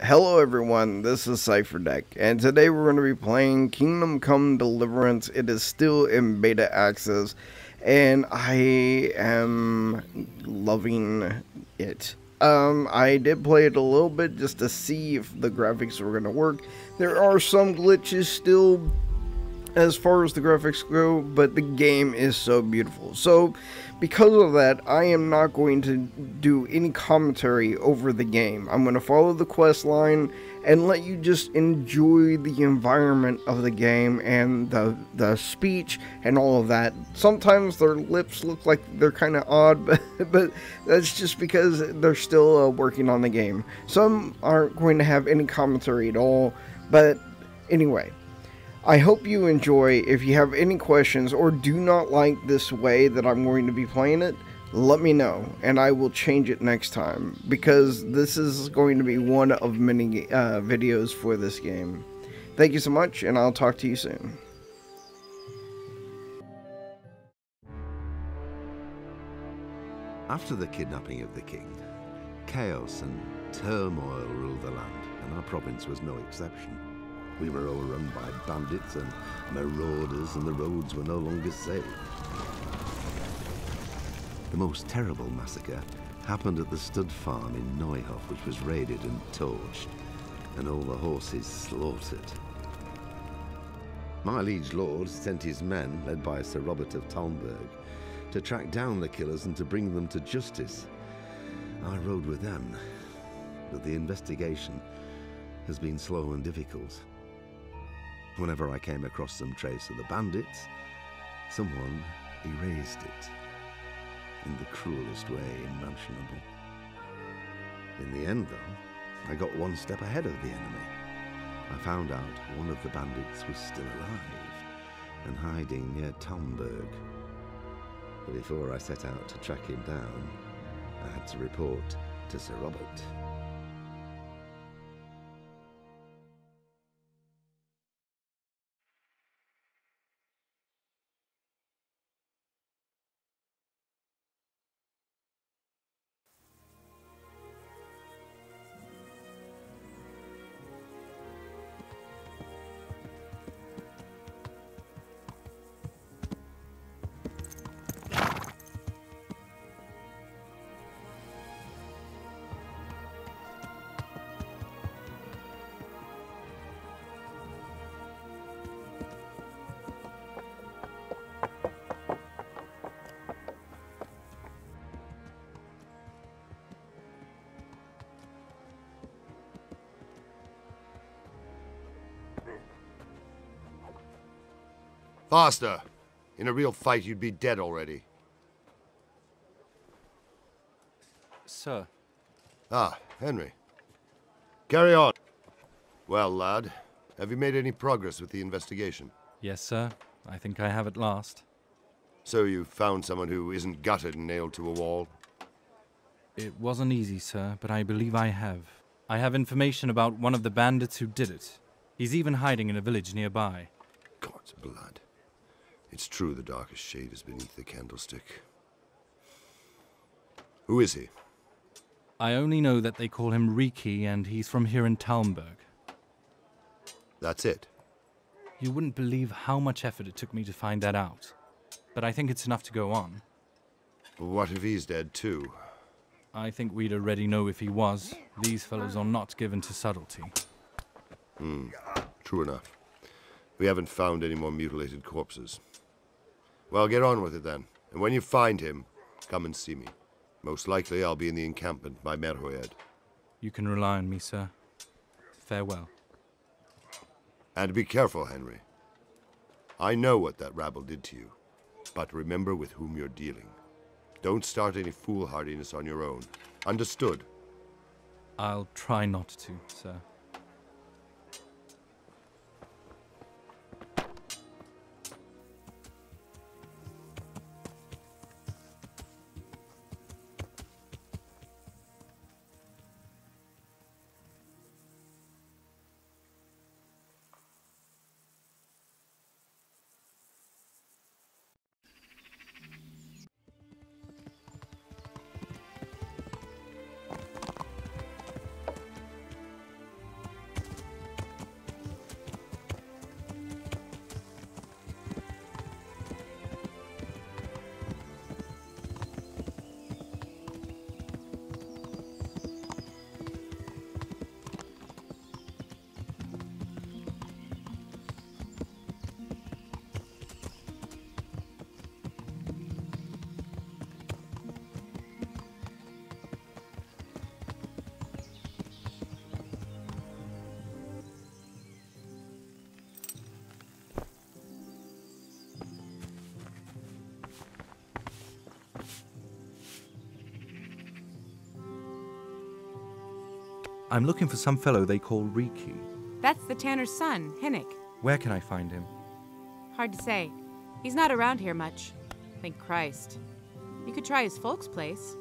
Hello everyone, this is Cipher Deck, and today we're going to be playing Kingdom Come Deliverance. It is still in beta access, and I am loving it. I did play it a little bit just to see if the graphics were going to work. There are some glitches still as far as the graphics go, but the game is so beautiful. So because of that, I am not going to do any commentary over the game. I'm going to follow the quest line and let you just enjoy the environment of the game and the speech and all of that. Sometimes their lips look like they're kind of odd, but that's just because they're still working on the game. Some aren't going to have any commentary at all, but anyway. I hope you enjoy. If you have any questions or do not like this way that I'm going to be playing it, let me know and I will change it next time, because this is going to be one of many videos for this game. Thank you so much, and I'll talk to you soon. After the kidnapping of the king, chaos and turmoil ruled the land, and our province was no exception. We were all run by bandits and marauders, and the roads were no longer safe. The most terrible massacre happened at the stud farm in Neuhof, which was raided and torched, and all the horses slaughtered. My liege lord sent his men, led by Sir Robert of Talmberg, to track down the killers and to bring them to justice. I rode with them, but the investigation has been slow and difficult. Whenever I came across some trace of the bandits, someone erased it in the cruelest way imaginable. In the end, though, I got one step ahead of the enemy. I found out one of the bandits was still alive and hiding near Talmberg. But before I set out to track him down, I had to report to Sir Robert. Faster! In a real fight, you'd be dead already. Sir. Ah, Henry. Carry on. Well, lad, have you made any progress with the investigation? Yes, sir. I think I have at last. So you found someone who isn't gutted and nailed to a wall? It wasn't easy, sir, but I believe I have. I have information about one of the bandits who did it. He's even hiding in a village nearby. God's blood. It's true the darkest shade is beneath the candlestick. Who is he? I only know that they call him Reeky, and he's from here in Talmberg. That's it? You wouldn't believe how much effort it took me to find that out. But I think it's enough to go on. What if he's dead too? I think we'd already know if he was. These fellows are not given to subtlety. True enough. We haven't found any more mutilated corpses. Well, get on with it then. And when you find him, come and see me. Most likely I'll be in the encampment by Merhoed. You can rely on me, sir. Farewell. And be careful, Henry. I know what that rabble did to you, but remember with whom you're dealing. Don't start any foolhardiness on your own. Understood? I'll try not to, sir. I'm looking for some fellow they call Reeky. That's the tanner's son, Hinnick. Where can I find him? Hard to say. He's not around here much. Thank Christ. You could try his folks' place.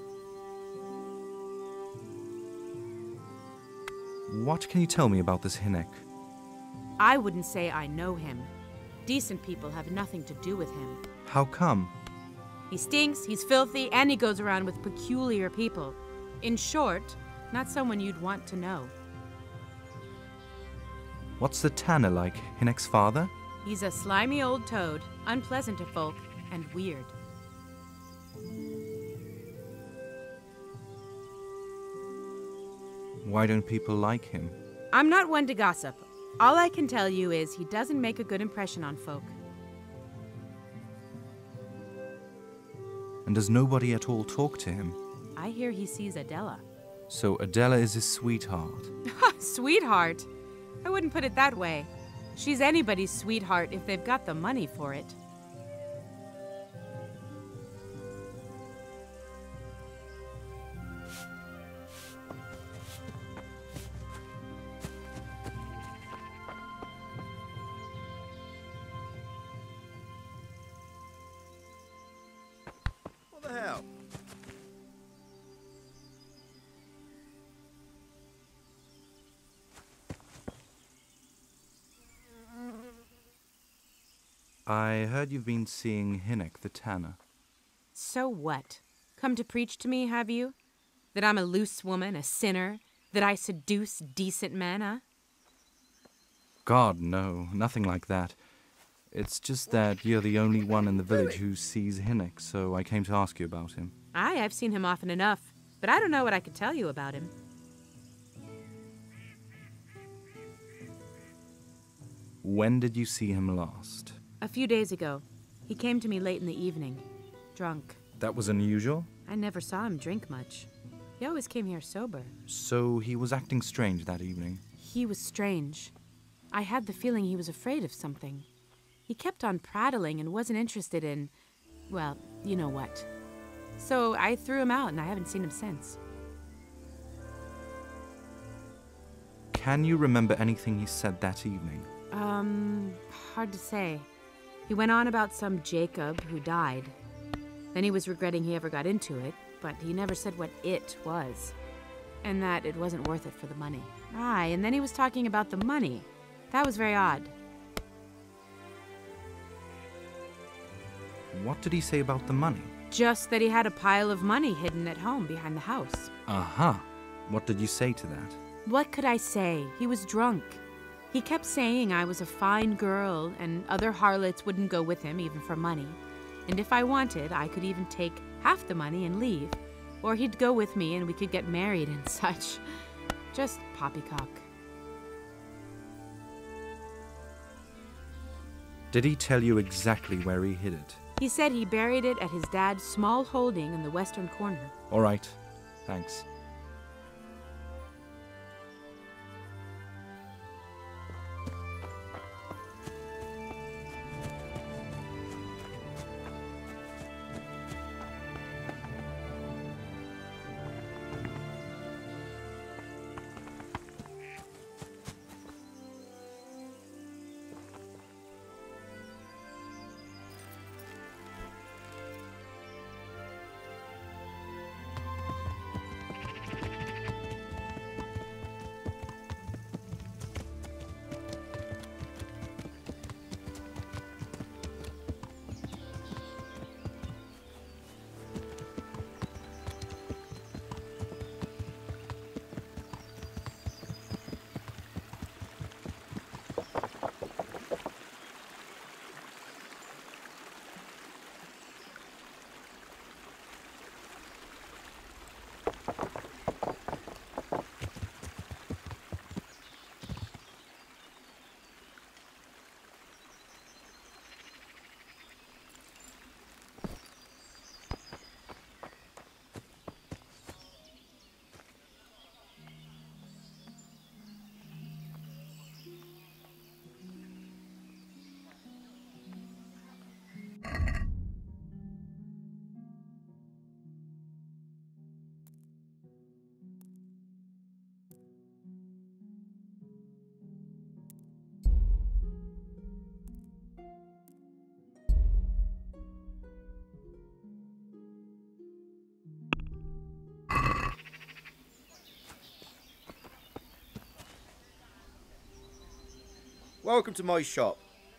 What can you tell me about this Hinnick? I wouldn't say I know him. Decent people have nothing to do with him. How come? He stinks, he's filthy, and he goes around with peculiar people. In short, not someone you'd want to know. What's the tanner like, Hinnick's father? He's a slimy old toad, unpleasant to folk, and weird. Why don't people like him? I'm not one to gossip. All I can tell you is he doesn't make a good impression on folk. And does nobody at all talk to him? I hear he sees Adela. So Adela is his sweetheart. Sweetheart? I wouldn't put it that way. She's anybody's sweetheart if they've got the money for it. What the hell? I heard you've been seeing Hinnick the tanner. So what? Come to preach to me, have you? That I'm a loose woman, a sinner? That I seduce decent men, huh? God, no, nothing like that. It's just that you're the only one in the village who sees Hinnick, so I came to ask you about him. Aye, I've seen him often enough, but I don't know what I could tell you about him. When did you see him last? A few days ago. He came to me late in the evening, drunk. That was unusual? I never saw him drink much. He always came here sober. So he was acting strange that evening? He was strange. I had the feeling he was afraid of something. He kept on prattling and wasn't interested in, well, you know what. So I threw him out and I haven't seen him since. Can you remember anything he said that evening? Hard to say. He went on about some Jacob who died. Then he was regretting he ever got into it, but he never said what it was. And that it wasn't worth it for the money. Aye, and then he was talking about the money. That was very odd. What did he say about the money? Just that he had a pile of money hidden at home behind the house. Uh-huh. What did you say to that? What could I say? He was drunk. He kept saying I was a fine girl and other harlots wouldn't go with him even for money. And if I wanted, I could even take half the money and leave. Or he'd go with me and we could get married and such. Just poppycock. Did he tell you exactly where he hid it? He said he buried it at his dad's small holding in the western corner. All right. Thanks. Welcome to my shop.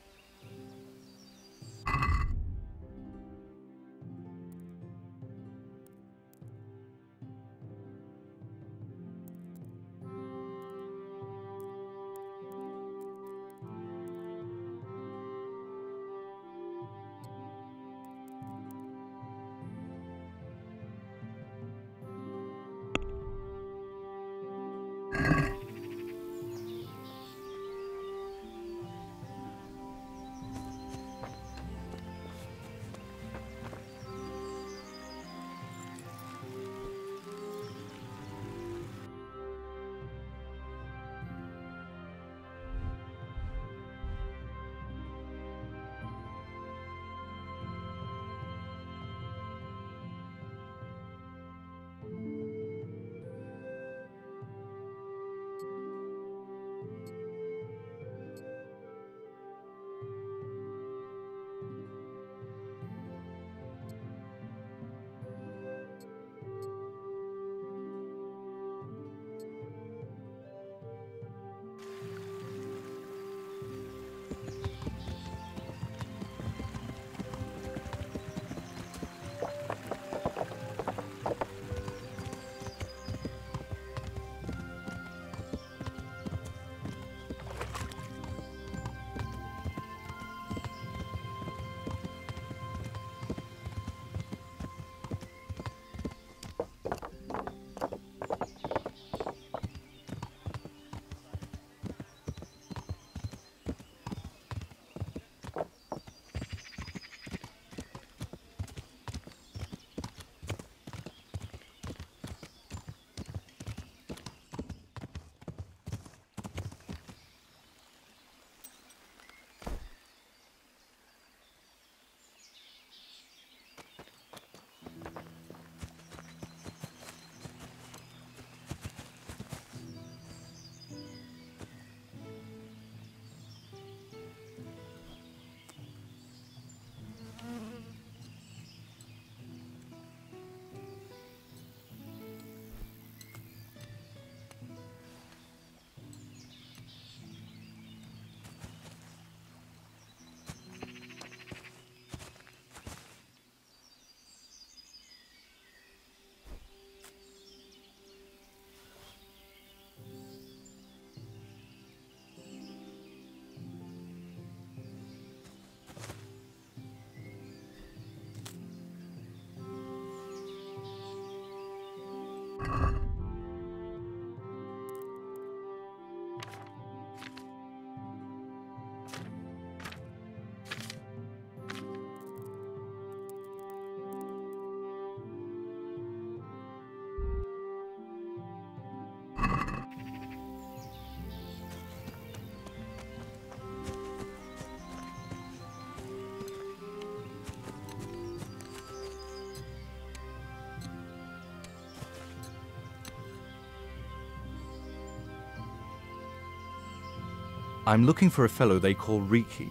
I'm looking for a fellow they call Reeky.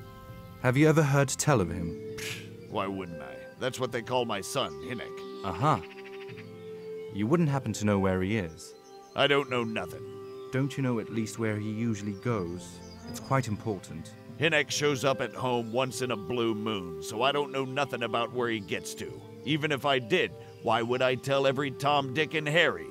Have you ever heard tell of him? Why wouldn't I? That's what they call my son, Hinek. Aha. You wouldn't happen to know where he is? I don't know nothing. Don't you know at least where he usually goes? It's quite important. Hinek shows up at home once in a blue moon, so I don't know nothing about where he gets to. Even if I did, why would I tell every Tom, Dick, and Harry?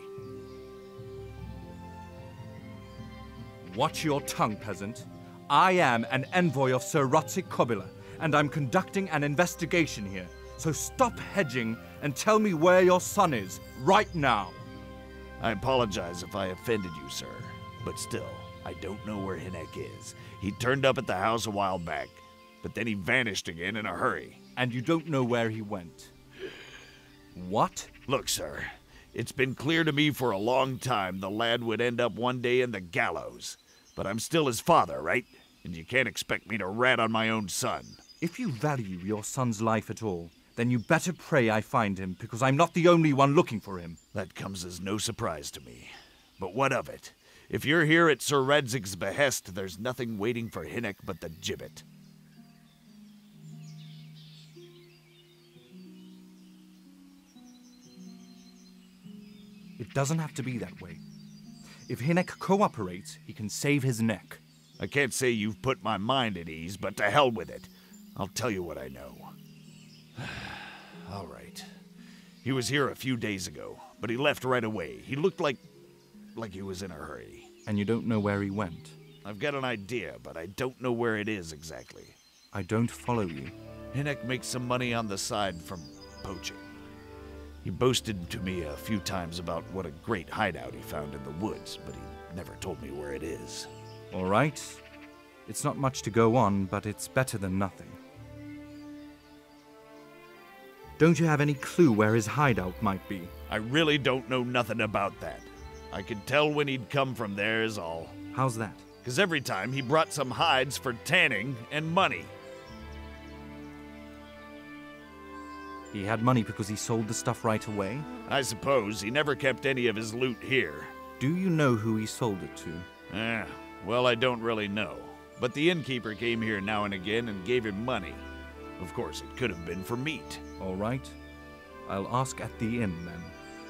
Watch your tongue, peasant. I am an envoy of Sir Rotzik Kobila, and I'm conducting an investigation here. So stop hedging and tell me where your son is, right now. I apologize if I offended you, sir. But still, I don't know where Hinek is. He turned up at the house a while back, but then he vanished again in a hurry. And you don't know where he went? What? Look, sir, it's been clear to me for a long time the lad would end up one day in the gallows. But I'm still his father, right? And you can't expect me to rat on my own son. If you value your son's life at all, then you better pray I find him, because I'm not the only one looking for him. That comes as no surprise to me. But what of it? If you're here at Sir Radzig's behest, there's nothing waiting for Hinek but the gibbet. It doesn't have to be that way. If Hinek cooperates, he can save his neck. I can't say you've put my mind at ease, but to hell with it. I'll tell you what I know. All right. He was here a few days ago, but he left right away. He looked like he was in a hurry. And you don't know where he went? I've got an idea, but I don't know where it is exactly. I don't follow you. Hinnock makes some money on the side from poaching. He boasted to me a few times about what a great hideout he found in the woods, but he never told me where it is. All right. It's not much to go on, but it's better than nothing. Don't you have any clue where his hideout might be? I really don't know nothing about that. I could tell when he'd come from there is all. How's that? 'Cause every time he brought some hides for tanning and money. He had money because he sold the stuff right away? I suppose he never kept any of his loot here. Do you know who he sold it to? Well, I don't really know. But the innkeeper came here now and again and gave him money. Of course, it could have been for meat. All right. I'll ask at the inn, then.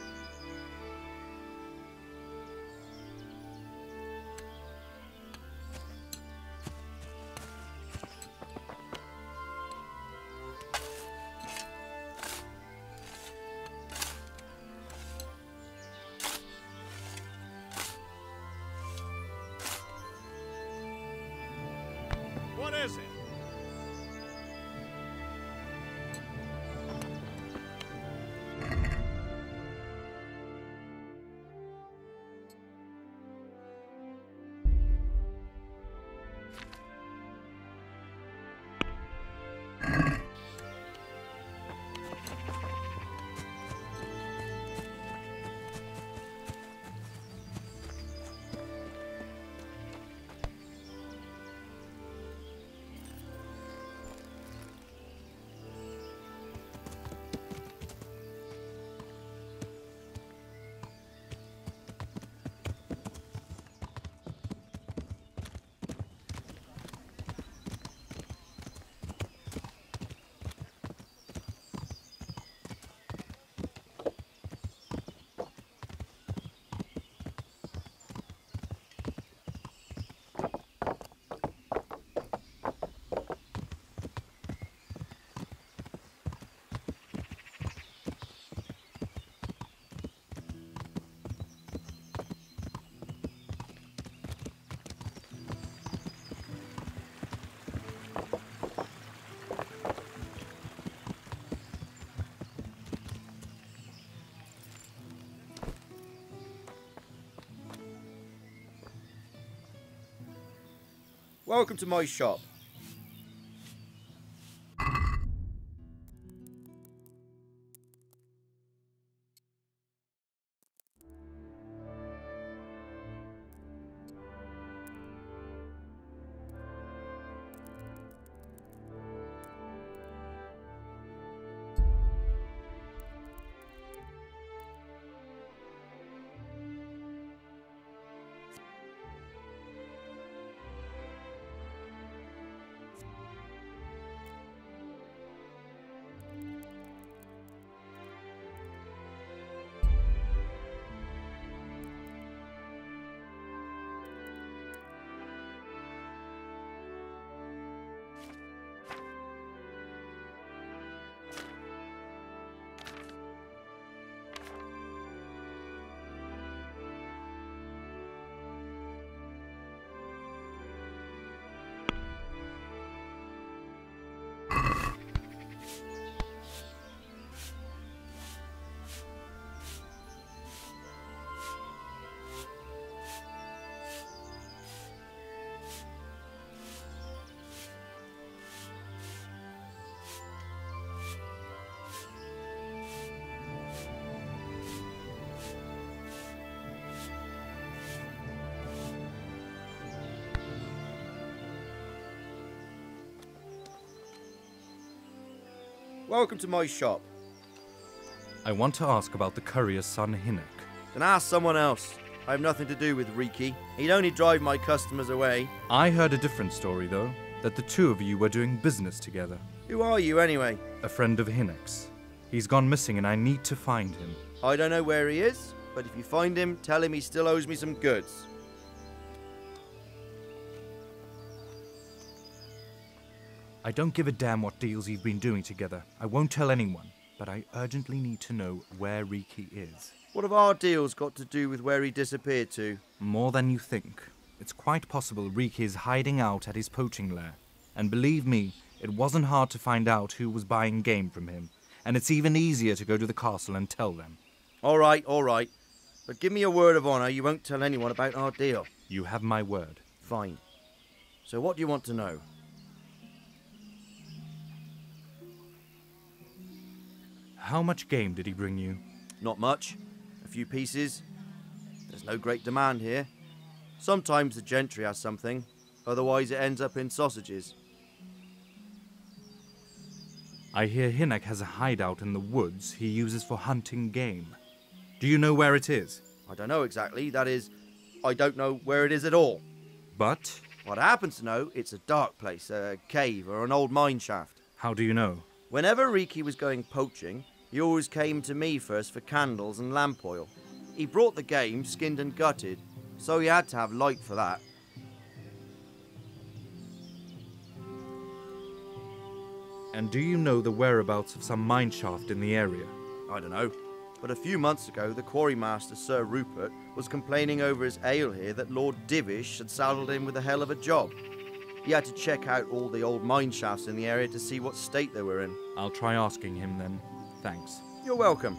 What is it? Welcome to my shop. Welcome to my shop. I want to ask about the courier's son, Hinnock. Then ask someone else. I have nothing to do with Reeky. He'd only drive my customers away. I heard a different story, though, that the two of you were doing business together. Who are you, anyway? A friend of Hinnock's. He's gone missing and I need to find him. I don't know where he is, but if you find him, tell him he still owes me some goods. I don't give a damn what deals you've been doing together. I won't tell anyone, but I urgently need to know where Reeky is. What have our deals got to do with where he disappeared to? More than you think. It's quite possible Reeky is hiding out at his poaching lair. And believe me, it wasn't hard to find out who was buying game from him. And it's even easier to go to the castle and tell them. All right. But give me a word of honor you won't tell anyone about our deal. You have my word. Fine. So what do you want to know? How much game did he bring you? Not much. A few pieces. There's no great demand here. Sometimes the gentry has something. Otherwise it ends up in sausages. I hear Hinnock has a hideout in the woods he uses for hunting game. Do you know where it is? I don't know exactly. That is, I don't know where it is at all. But? What I happen to know, it's a dark place, a cave or an old mine shaft. How do you know? Whenever Reeky was going poaching, he always came to me first for candles and lamp oil. He brought the game skinned and gutted, so he had to have light for that. And do you know the whereabouts of some mine shaft in the area? I don't know. But a few months ago, the quarrymaster, Sir Rupert, was complaining over his ale here that Lord Divish had saddled him with a hell of a job. He had to check out all the old mine shafts in the area to see what state they were in. I'll try asking him then. Thanks. You're welcome.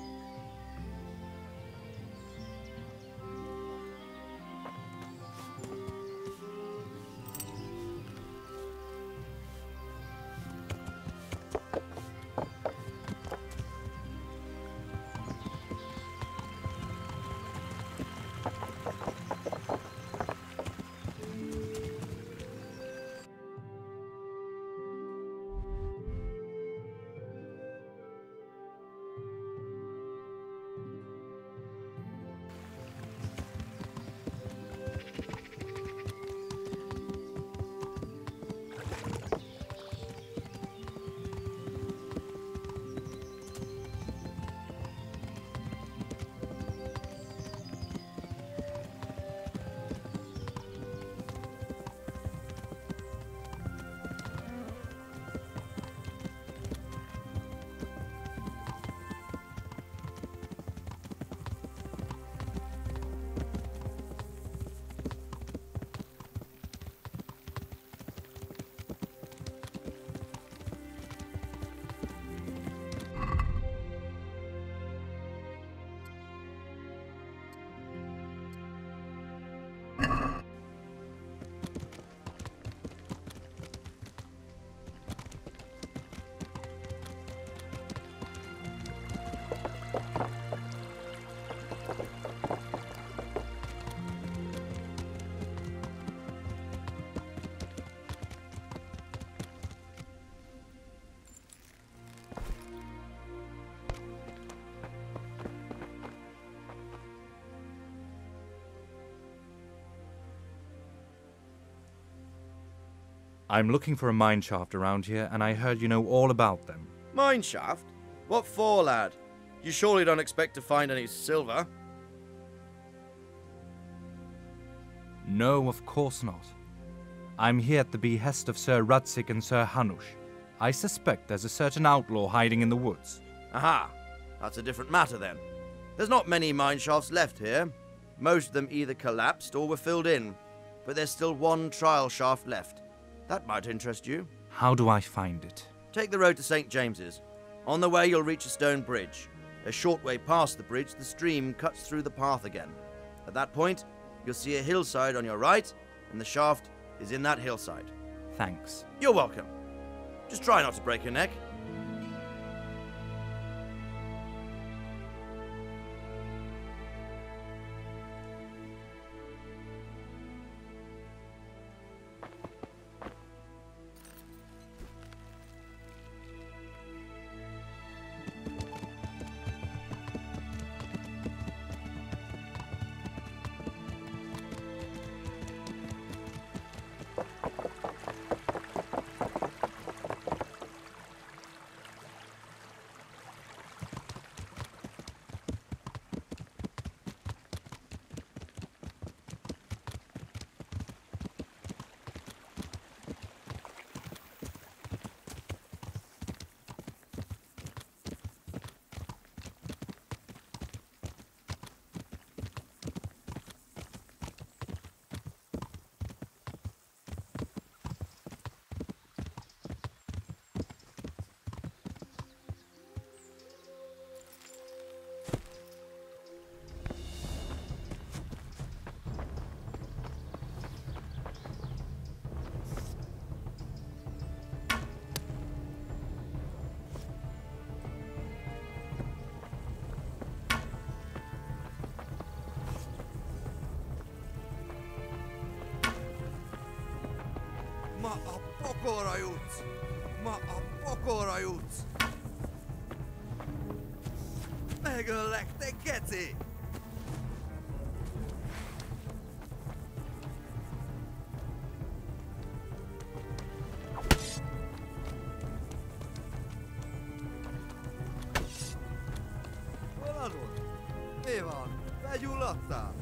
I'm looking for a mine shaft around here, and I heard you know all about them. Mine shaft? What for, lad? You surely don't expect to find any silver? No, of course not. I'm here at the behest of Sir Rudzik and Sir Hanush. I suspect there's a certain outlaw hiding in the woods. Aha! That's a different matter then. There's not many mine shafts left here. Most of them either collapsed or were filled in. But there's still one trial shaft left. That might interest you. How do I find it? Take the road to St. James's. On the way, you'll reach a stone bridge. A short way past the bridge, the stream cuts through the path again. At that point, you'll see a hillside on your right, and the shaft is in that hillside. Thanks. You're welcome. Just try not to break your neck. Ma a pokolra jutsz! Ma a pokolra jutsz! Megöllek, te geci! Hol vagy? Mi van? Begyulladtál?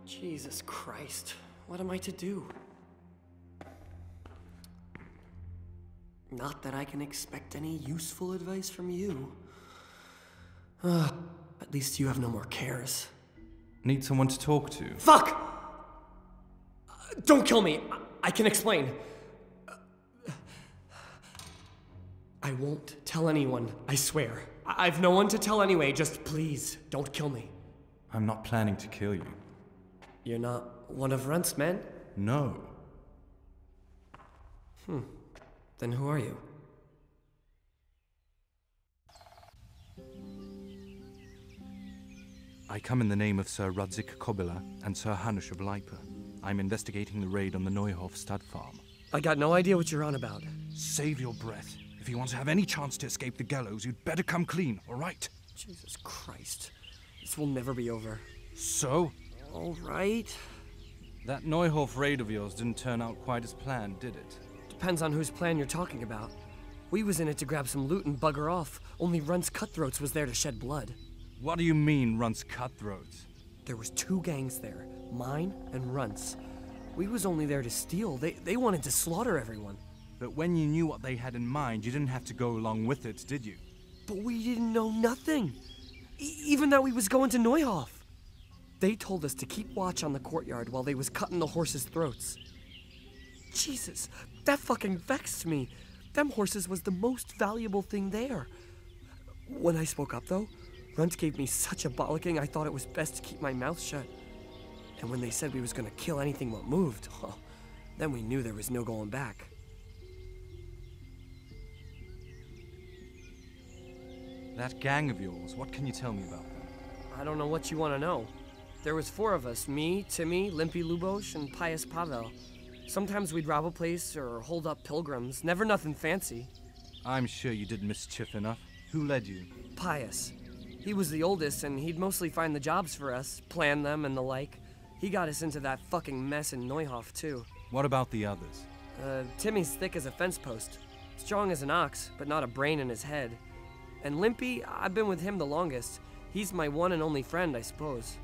Jesus Christ. What am I to do? Not that I can expect any useful advice from you. At least you have no more cares. Need someone to talk to? Fuck! Don't kill me! I can explain. I won't tell anyone, I swear. I've no one to tell anyway, just please, don't kill me. I'm not planning to kill you. You're not one of Runt's men? No. Then who are you? I come in the name of Sir Rudzik Kobila and Sir Hanush of Lipa. I'm investigating the raid on the Neuhof stud farm. I got no idea what you're on about. Save your breath. If you want to have any chance to escape the gallows, you'd better come clean, all right? Jesus Christ. This will never be over. So? All right. That Neuhof raid of yours didn't turn out quite as planned, did it? Depends on whose plan you're talking about. We was in it to grab some loot and bugger off. Only Runt's cutthroats was there to shed blood. What do you mean, Runt's cutthroats? There was 2 gangs there, mine and Runt's. We was only there to steal. They wanted to slaughter everyone. But when you knew what they had in mind, you didn't have to go along with it, did you? But we didn't know nothing. Even that we was going to Neuhof. They told us to keep watch on the courtyard while they was cutting the horses' throats. Jesus, that fucking vexed me. Them horses was the most valuable thing there. When I spoke up, though, Runt gave me such a bollocking I thought it was best to keep my mouth shut. And when they said we was gonna kill anything what moved, then we knew there was no going back. That gang of yours, what can you tell me about them? I don't know what you want to know. There was 4 of us, me, Timmy, Limpy Lubosh, and Pius Pavel. Sometimes we'd rob a place or hold up pilgrims, never nothing fancy. I'm sure you did mischief enough. Who led you? Pius. He was the oldest, and he'd mostly find the jobs for us, plan them and the like. He got us into that fucking mess in Neuhof, too. What about the others? Timmy's thick as a fence post. Strong as an ox, but not a brain in his head. And Limpy, I've been with him the longest. He's my one and only friend, I suppose.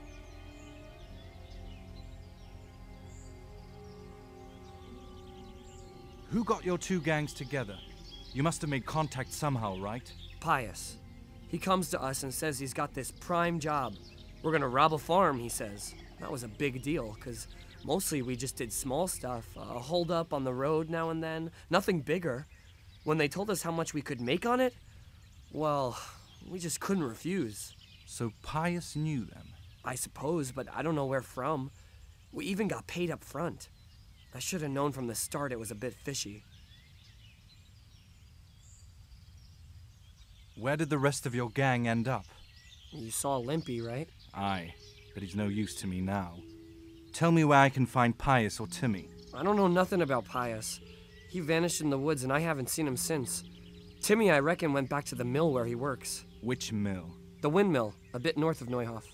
Who got your 2 gangs together? You must have made contact somehow, right? Pius. He comes to us and says he's got this prime job. We're gonna rob a farm, he says. That was a big deal, because mostly we just did small stuff. A hold up on the road now and then. Nothing bigger. When they told us how much we could make on it, well, we just couldn't refuse. So Pius knew them? I suppose, but I don't know where from. We even got paid up front. I should have known from the start it was a bit fishy. Where did the rest of your gang end up? You saw Limpy, right? Aye, but he's no use to me now. Tell me where I can find Pius or Timmy. I don't know nothing about Pius. He vanished in the woods and I haven't seen him since. Timmy, I reckon, went back to the mill where he works. Which mill? The windmill, a bit north of Neuhof.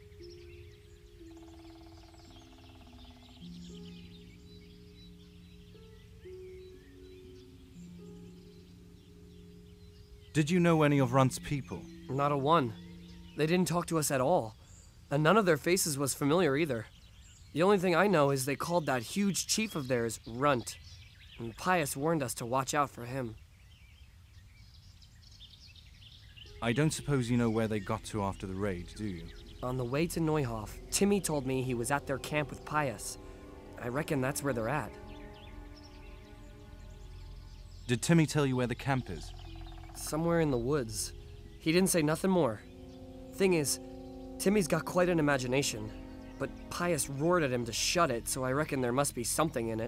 Did you know any of Runt's people? Not a one. They didn't talk to us at all. And none of their faces was familiar either. The only thing I know is they called that huge chief of theirs Runt. And Pius warned us to watch out for him. I don't suppose you know where they got to after the raid, do you? On the way to Neuhof, Timmy told me he was at their camp with Pius. I reckon that's where they're at. Did Timmy tell you where the camp is? Somewhere in the woods. He didn't say nothing more. Thing is, Timmy's got quite an imagination, but Pius roared at him to shut it, so I reckon there must be something in it.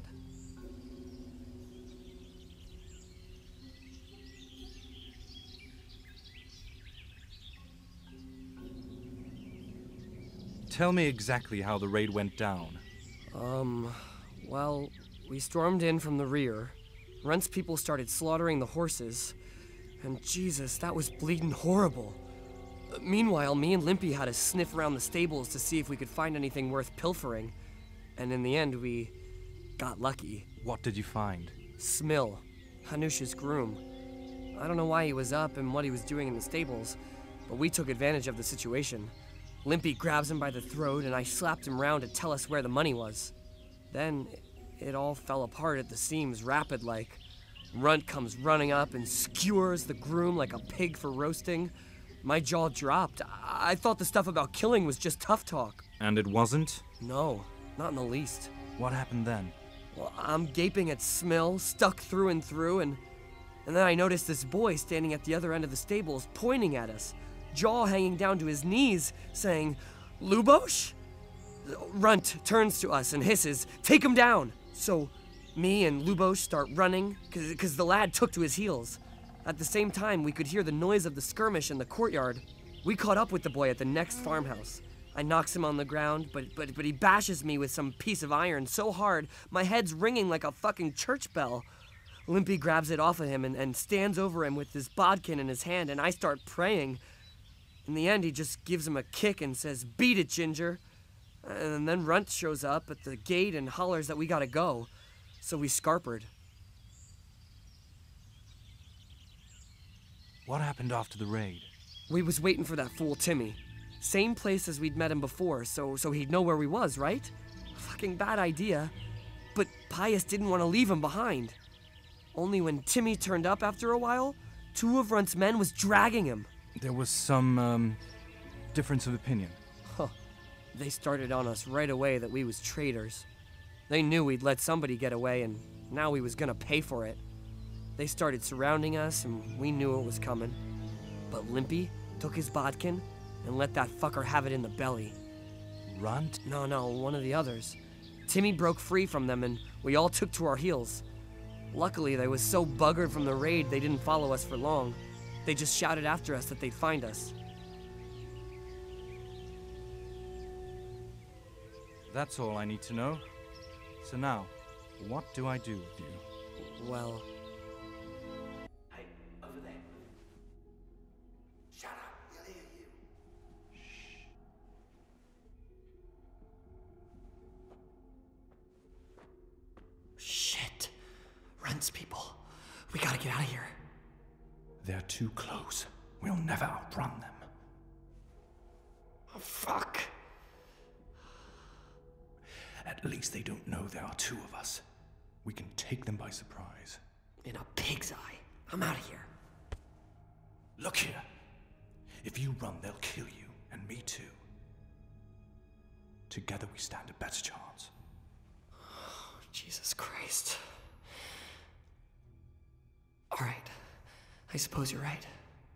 Tell me exactly how the raid went down. Well, we stormed in from the rear. Runt's people started slaughtering the horses. And Jesus, that was bleeding horrible. Meanwhile, me and Limpy had to sniff around the stables to see if we could find anything worth pilfering. And in the end, we got lucky. What did you find? Smill, Hanush's groom. I don't know why he was up and what he was doing in the stables, but we took advantage of the situation. Limpy grabs him by the throat, and I slapped him round to tell us where the money was. Then it all fell apart at the seams, rapid-like. Runt comes running up and skewers the groom like a pig for roasting. My jaw dropped. I thought the stuff about killing was just tough talk. And it wasn't? No, not in the least. What happened then? Well, I'm gaping at Smill, stuck through and through, and then I noticed this boy standing at the other end of the stables, pointing at us, jaw hanging down to his knees, saying, "Lubosh?" Runt turns to us and hisses, "Take him down!" So me and Lubosh start running, because the lad took to his heels. At the same time, we could hear the noise of the skirmish in the courtyard. We caught up with the boy at the next farmhouse. I knocks him on the ground, but he bashes me with some piece of iron so hard, my head's ringing like a fucking church bell. Limpy grabs it off of him and stands over him with his bodkin in his hand, and I start praying. In the end, he just gives him a kick and says, "Beat it, Ginger." And then Runt shows up at the gate and hollers that we gotta go. So we scarpered. What happened after the raid? We was waiting for that fool Timmy. Same place as we'd met him before, so he'd know where we was, right? Fucking bad idea. But Pius didn't want to leave him behind. Only when Timmy turned up after a while, 2 of Runt's men was dragging him. There was some, difference of opinion. Huh. They started on us right away that we was traitors. They knew we'd let somebody get away, and now we was gonna pay for it. They started surrounding us, and we knew it was coming. But Limpy took his bodkin and let that fucker have it in the belly. Runt? No, one of the others. Timmy broke free from them, and we all took to our heels. Luckily, they was so buggered from the raid they didn't follow us for long. They just shouted after us that they'd find us. That's all I need to know. So now, what do I do with you? Well... Hey, over there. Shut up, we'll hear you. Shit. Runt's people. We gotta get out of here. They're too close. We'll never outrun them. Oh, fuck. At least they don't know there are 2 of us. We can take them by surprise. In a pig's eye. I'm out of here. Look here. If you run, they'll kill you, and me too. Together we stand a better chance. Oh, Jesus Christ. All right. I suppose you're right.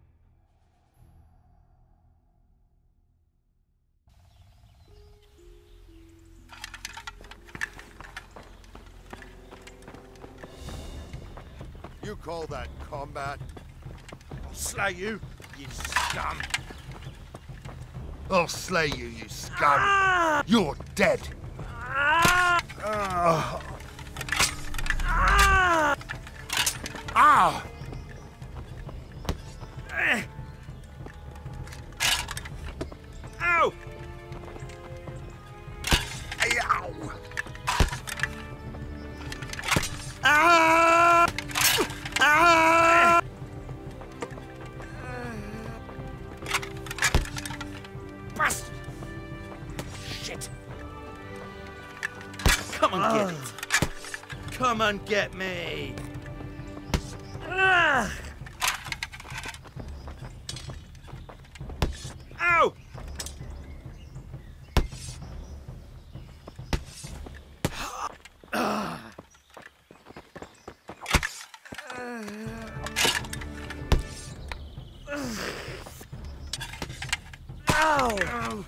You call that combat? I'll slay you, you scum. I'll slay you, you scum. You're dead. Ah! Ow! Ow! Ah! Ah! Bastard! Shit! Come and get it! Come and get me! Ah! Ow! Ow!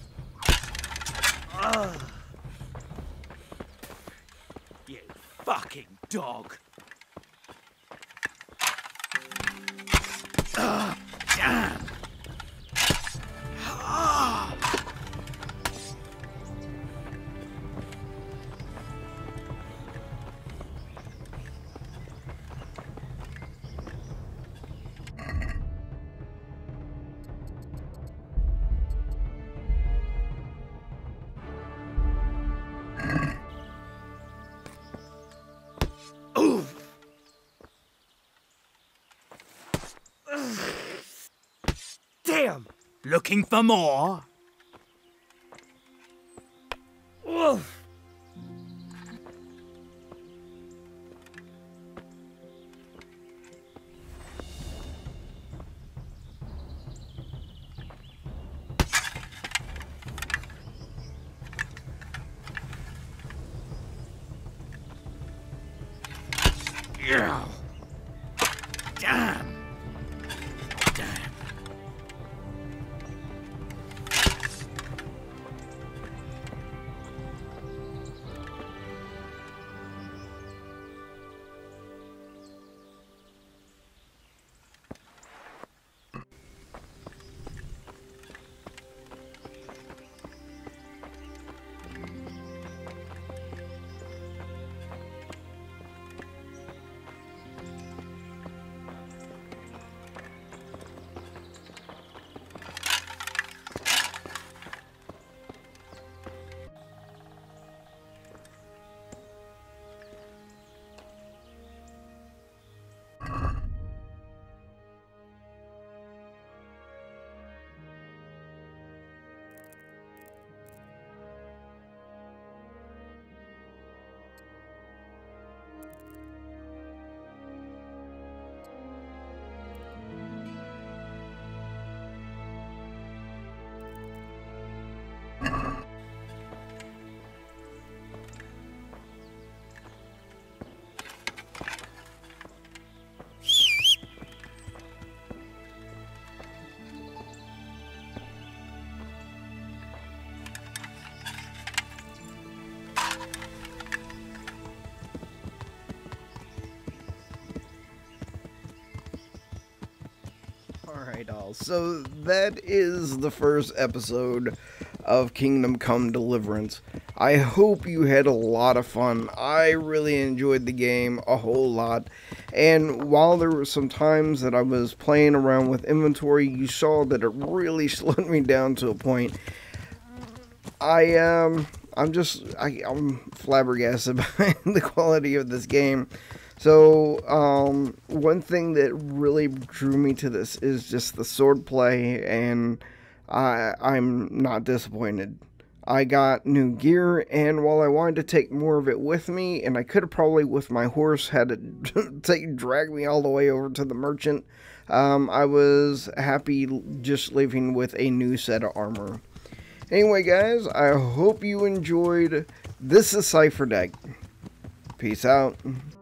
You fucking dog! Damn! Damn! Looking for more? Yeah. Damn. Damn. Alright, all. So that is the first episode of Kingdom Come Deliverance. I hope you had a lot of fun. I really enjoyed the game a whole lot. And while there were some times that I was playing around with inventory, you saw that it really slowed me down to a point. I'm flabbergasted by the quality of this game. So, one thing that really drew me to this is just the sword play, and I'm not disappointed. I got new gear, and while I wanted to take more of it with me, and I could have probably, with my horse, had it drag me all the way over to the merchant, I was happy just leaving with a new set of armor. Anyway, guys, I hope you enjoyed. This is Cipher Deck. Peace out.